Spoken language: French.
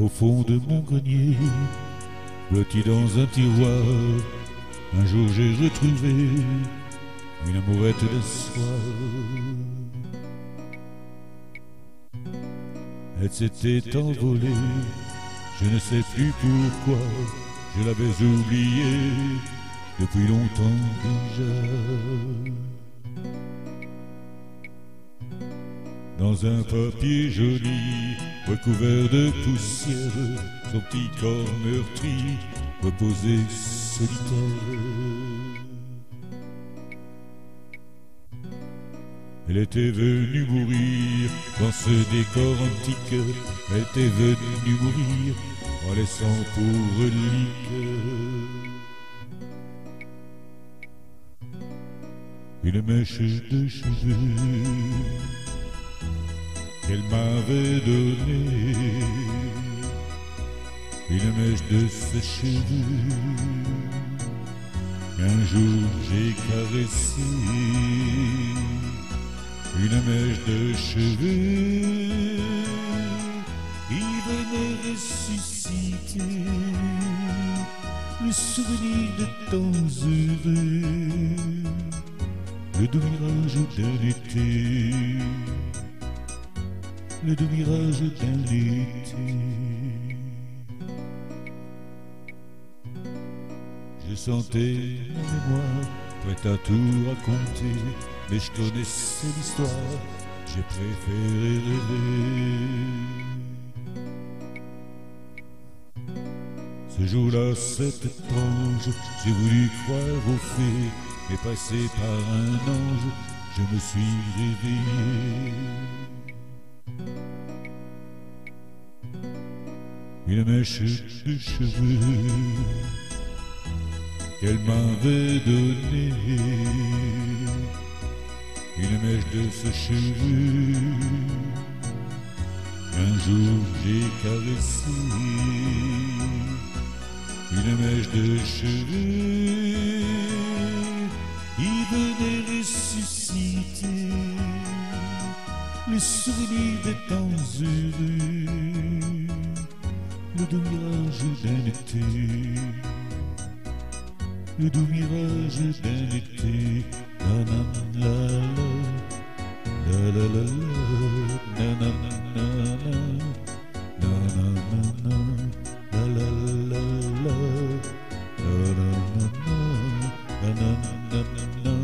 au fond de mon grenier, blotti dans un tiroir. Un jour j'ai retrouvé une amourette de soir. Elle s'était envolée, je ne sais plus pourquoi, je l'avais oubliée depuis longtemps déjà. Dans un papier joli, recouvert de poussière, son petit corps meurtri reposait solitaire. Elle était venue mourir dans ce décor antique, elle était venue mourir en laissant pour relique une mèche de cheveux qu'elle m'avait donnée, une mèche de ses cheveux qu'un jour j'ai caressé, une mèche de cheveux qui venait ressusciter le souvenir de temps heureux, le doux mirage d'un été, le doux mirage d'un été. Je sentais ma mémoire prête à tout raconter, mais je connaissais l'histoire, j'ai préféré rêver. Ce jour-là, c'est étrange, j'ai voulu croire aux fées, mais passé par un ange, je me suis réveillé. Une mèche de cheveux qu'elle m'avait donnée, une mèche de ses cheveux qu'un jour j'ai caressé, une mèche de cheveux qui venait ressusciter le souvenir des temps heureux, le doux mirage d'un été, le doux mirage d'un été. La la la la la la la la la la la la.